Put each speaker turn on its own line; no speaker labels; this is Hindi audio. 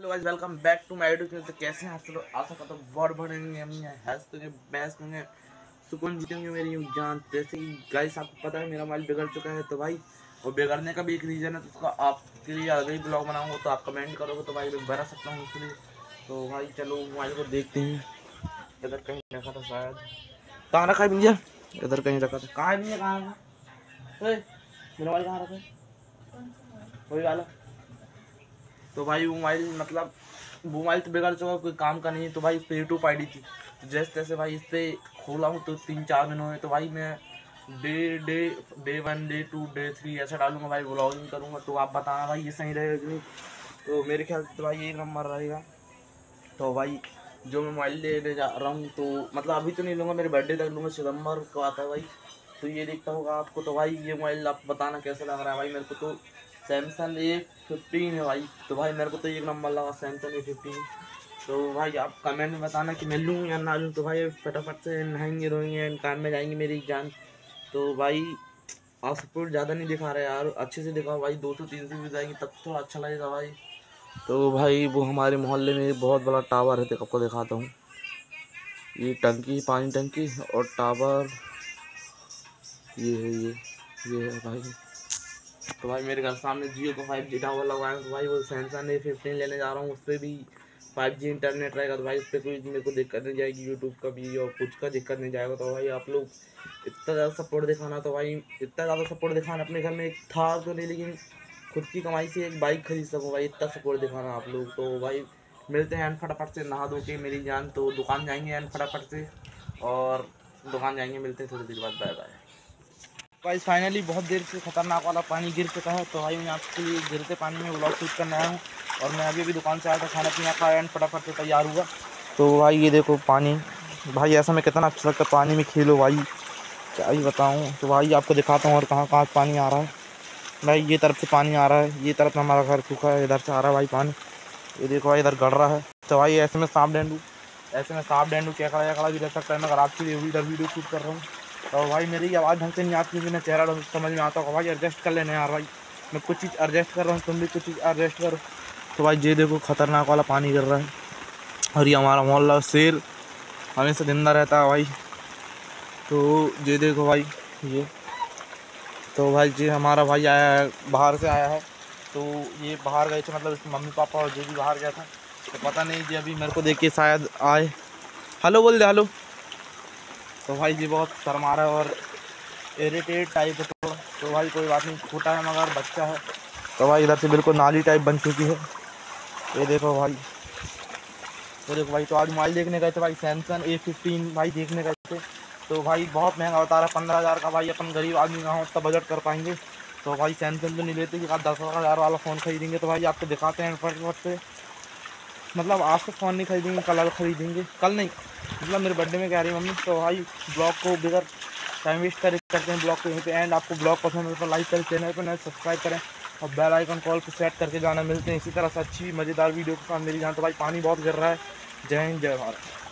Hello guys, welcome back to my YouTube channel. तो कैसे हैं आप सब? आशा करता हूँ बहुत बढ़िया हम हैस तो बेस्ट होंगे, सुकून जीतेंगे मेरी जान। जैसे कि गाइस आपको पता है मेरा मोबाइल बिगड़ चुका है, तो भाई वो बिगड़ने का भी एक रीज़न है, तो उसका आपके लिए अलग ही ब्लॉग बनाऊंगा। तो आप कमेंट करोगे तो भाई मैं बता सकता हूँ उसके लिए। तो भाई चलो मोबाइल को देखते हैं। इधर कहीं रखा था शायद, कहाँ रखा है भैया? इधर कहीं रखा था। कहाँ है भैया? कहाँ है मेरा मोबाइल? कहाँ रखा है? वही वाला। तो भाई वो मोबाइल मतलब वो मोबाइल तो बिगड़ चुका, कोई काम का नहीं है। तो भाई इस पर यूट्यूब आई डी थी, तो जैसे तैसे भाई इस पर खोला हूँ। तो 3-4 दिन हुए। तो भाई मैं day day day 1 day 2 day 3 ऐसा डालूंगा भाई, ब्लॉगिंग करूँगा। तो आप बताना भाई ये सही रहेगा कि नहीं। तो मेरे ख्याल से तो भाई एक नंबर रहेगा। तो भाई जो मैं मोबाइल लेने जा रहा हूँ, तो मतलब अभी तो नहीं लूँगा, मेरे बर्थडे तक लूँगा, सितंबर को आता है भाई। तो ये देखता होगा आपको। तो भाई ये मोबाइल आप बताना कैसा लग रहा है भाई। मेरे को तो सैमसंग A15 है भाई। तो भाई मेरे को तो एक नंबर लगा सैमसंग A15। तो भाई आप कमेंट में बताना कि मैं लूँ या ना लूँ। तो भाई फटाफट से नहाएंगे रोएंगे काम में जाएंगे मेरी जान। तो भाई आप सपोर्ट ज़्यादा नहीं दिखा रहे यार, अच्छे से दिखाओ भाई। 200-300 व्यूज आएंगे तब थोड़ा अच्छा लगेगा भाई। तो भाई वो हमारे मोहल्ले में एक बहुत बड़ा टावर है, तो आपको दिखाता हूँ। ये टंकी, पानी टंकी और टावर ये है, ये है भाई। तो भाई मेरे घर सामने जियो का 5G टावर लगवाया है। तो भाई वो सैमसंग A15 लेने जा रहा हूँ, उस पर भी 5G इंटरनेट रहेगा। तो भाई उस पर कोई मेरे को दिक्कत नहीं जाएगी, यूट्यूब का भी और कुछ का दिक्कत नहीं जाएगा। तो भाई आप लोग इतना ज़्यादा सपोर्ट दिखाना। तो भाई इतना ज़्यादा सपोर्ट दिखाना, अपने घर में एक था तो नहीं, लेकिन खुद की कमाई से एक बाइक खरीद सकूँ भाई, इतना सपोर्ट दिखाना आप लोग। तो भाई मिलते हैं एंड फटाफट से नहा धो के मेरी जान। तो दुकान जाएंगे एंड फटाफट से, और दुकान जाएंगे, मिलते हैं थोड़ी देर बाद। Bye bye. गाइस फाइनली बहुत देर से खतरनाक वाला पानी गिर चुका है। तो भाई मैं आपके लिए गिरते पानी में ब्लॉग शूट करने आया हूँ। और मैं अभी भी दुकान से आया था, खाना पीना खाया एंड फटाफट से तैयार हुआ। तो भाई ये देखो पानी, भाई ऐसा मैं कितना अच्छा लगता है पानी में खेलो भाई, क्या ही बताऊँ। तो भाई आपको दिखाता हूँ और कहाँ कहाँ पानी आ रहा है। भाई ये तरफ से पानी आ रहा है, ये तरफ हमारा घर सूखा है, इधर से आ रहा है भाई पानी। ये देखो भाई इधर गड़ रहा है। तो भाई ऐसे में सांप डेंडू, केकड़ा वेकड़ा भी रह सकता है। मैं अगर आपके लिए इधर वीडियो शूट कर रहा हूँ। तो भाई मेरी आवाज़ ढंग से नहीं आती, मेरा चेहरा ढंग से समझ में आता होगा भाई, एडजस्ट कर लेना यार भाई। मैं कुछ चीज़ एडजस्ट कर रहा हूँ, तुम भी कुछ चीज़ एडजस्ट करो। तो भाई ये देखो खतरनाक वाला पानी गिर रहा है। और ये हमारा मोहल्ला शेर हमेशा जिंदा रहता है भाई। तो ये देखो भाई ये, तो भाई जी हमारा भाई आया है, बाहर से आया है। तो ये बाहर गए थे, मतलब इसके मम्मी पापा और जो भी बाहर गया था। तो पता नहीं जी अभी मेरे को देख के शायद आए। हेलो बोल दे, हेलो। तो भाई जी बहुत शर्मा रहा है और इरिटेट टाइप है थोड़ा। तो भाई कोई बात नहीं, छोटा है मगर बच्चा है। तो भाई इधर से बिल्कुल नाली टाइप बन चुकी है। ये देखो भाई, ये देखो भाई। तो आज मोबाइल देखने गए थे भाई, सैमसंग A15 भाई देखने गए थे। तो भाई बहुत महंगा बता रहा है, 15,000 का। भाई अपन गरीब आदमी कहाँ उतना बजट कर पाएंगे। तो भाई सैमसंग तो नहीं लेते कि आप 10,000 वाला फ़ोन खरीदेंगे। तो भाई आपको दिखाते हैं फटाफट से, मतलब आज तो फ़ोन नहीं खरीदेंगे, कल खरीदेंगे। कल नहीं, मतलब मेरे बर्थडे में कह रही मम्मी। तो भाई ब्लॉग को बिगर टाइम वेस्ट करते हैं ब्लॉग को यहीं पे एंड। आपको ब्लॉग पसंद है तो लाइक करें, चैनल पर नए सब्सक्राइब करें और बेल आइकन कॉल को सेट करके जाना। मिलते हैं इसी तरह से अच्छी मज़ेदार वीडियो के साथ मेरी जान। तो भाई पानी बहुत गिर रहा है। जय हिंद, जय भारत।